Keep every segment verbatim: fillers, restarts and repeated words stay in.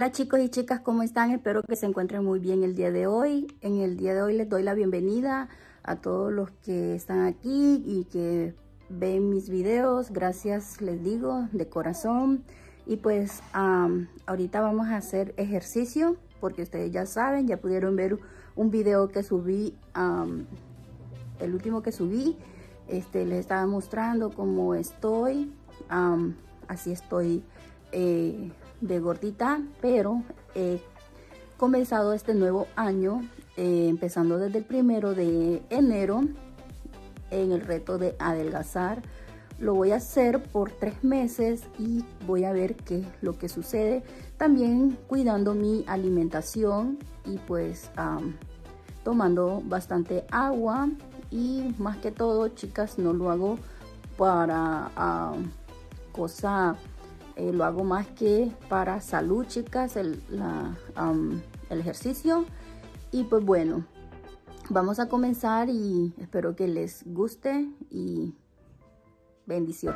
Hola chicos y chicas, ¿cómo están? Espero que se encuentren muy bien el día de hoy. En el día de hoy les doy la bienvenida a todos los que están aquí y que ven mis videos. Gracias, les digo, de corazón. Y pues um, ahorita vamos a hacer ejercicio porque ustedes ya saben, ya pudieron ver un video que subí, um, el último que subí. Este, les estaba mostrando cómo estoy. Um, así estoy eh, de gordita, pero he comenzado este nuevo año eh, empezando desde el primero de enero en el reto de adelgazar. Lo voy a hacer por tres meses y voy a ver qué es lo que sucede, también cuidando mi alimentación y pues um, tomando bastante agua. Y más que todo, chicas, no lo hago para uh, cosa Eh, lo hago más que para salud, chicas, el, la, um, el ejercicio. Y pues bueno, vamos a comenzar y espero que les guste y bendiciones.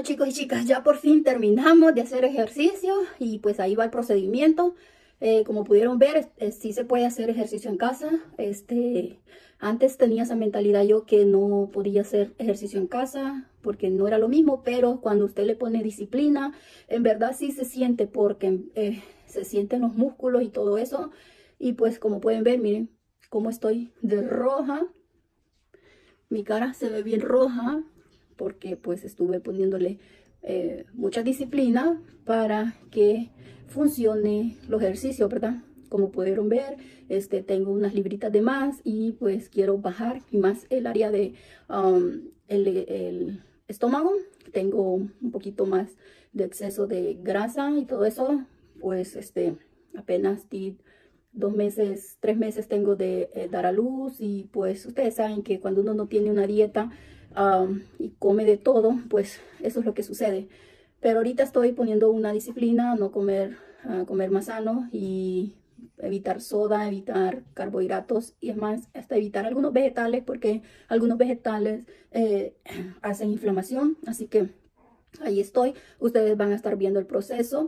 Bueno, chicos y chicas, ya por fin terminamos de hacer ejercicio y pues ahí va el procedimiento. Eh, como pudieron ver, eh, sí se puede hacer ejercicio en casa. Este, antes tenía esa mentalidad yo que no podía hacer ejercicio en casa porque no era lo mismo, pero cuando usted le pone disciplina, en verdad sí se siente porque eh, se sienten los músculos y todo eso. Y pues como pueden ver, miren cómo estoy de roja. Mi cara se ve bien roja porque pues estuve poniéndole eh, mucha disciplina para que funcione los ejercicios, ¿verdad? Como pudieron ver, este, tengo unas libritas de más y pues quiero bajar y más el área de um, el, el estómago. Tengo un poquito más de exceso de grasa y todo eso, pues este, apenas di dos meses, tres meses tengo de eh, dar a luz y pues ustedes saben que cuando uno no tiene una dieta um, y come de todo, pues eso es lo que sucede. Pero ahorita estoy poniendo una disciplina, no comer, uh, comer más sano y evitar soda, evitar carbohidratos y es más, hasta evitar algunos vegetales porque algunos vegetales eh, hacen inflamación, así que ahí estoy. Ustedes van a estar viendo el proceso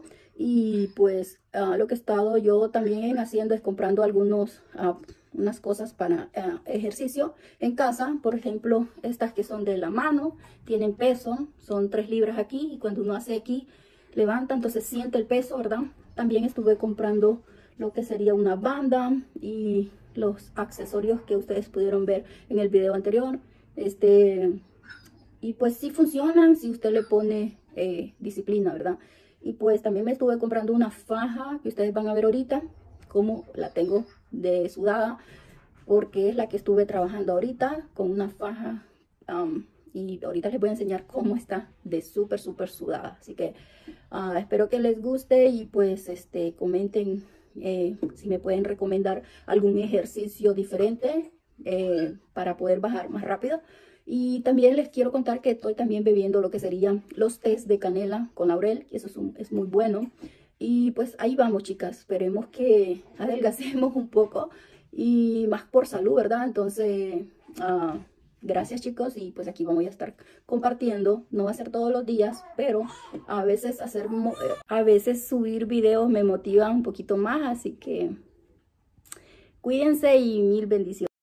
y pues uh, lo que he estado yo también haciendo es comprando algunos uh, unas cosas para uh, ejercicio en casa. Por ejemplo, estas que son de la mano, tienen peso, son tres libras aquí y cuando uno hace aquí, levanta, entonces siente el peso, ¿verdad? También estuve comprando lo que sería una banda y los accesorios que ustedes pudieron ver en el video anterior. Este... Y pues sí funcionan si usted le pone eh, disciplina, ¿verdad? Y pues también me estuve comprando una faja que ustedes van a ver ahorita, como la tengo de sudada, porque es la que estuve trabajando ahorita con una faja. Um, y ahorita les voy a enseñar cómo está de súper, súper sudada. Así que uh, espero que les guste y pues este, comenten eh, si me pueden recomendar algún ejercicio diferente eh, para poder bajar más rápido. Y también les quiero contar que estoy también bebiendo lo que serían los tés de canela con laurel, que eso es, un, es muy bueno. Y pues ahí vamos, chicas, esperemos que adelgacemos un poco y más por salud, ¿verdad? Entonces, uh, gracias chicos y pues aquí vamos a estar compartiendo. No va a ser todos los días, pero a veces, hacer, a veces subir videos me motiva un poquito más, así que cuídense y mil bendiciones.